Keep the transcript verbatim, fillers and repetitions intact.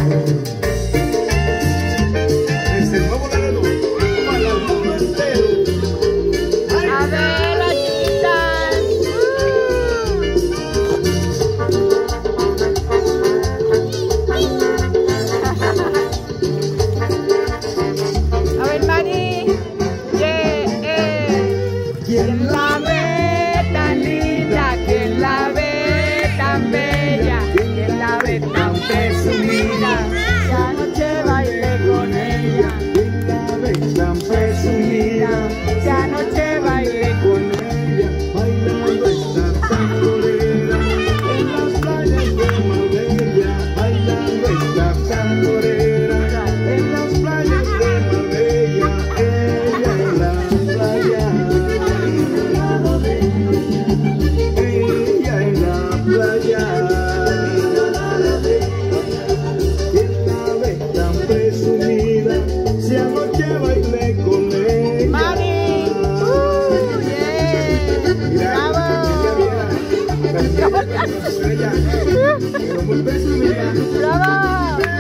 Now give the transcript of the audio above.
Desde el nuevo Laredo para el mundo entero. A ver, las chiquitas. A ver, Mari. Yeah, eh. ¿Quién la ve tan linda? ¿Quién la ve tan bella? ¿Quién la ve tan presumida? Que anoche bailé con ella. ¿Quién la ve tan presumida? Que anoche bailé con Ella bailando esta tamborera en las playas de Marbella, bailando esta tamborera en las playas de Marbella, ella en la playa, ella en la playa. ¿Quién la ve tan presumida? Si anoche bailé con ella. Mari. Uh, yeah. Bravo. Pero muy presumida. Bravo.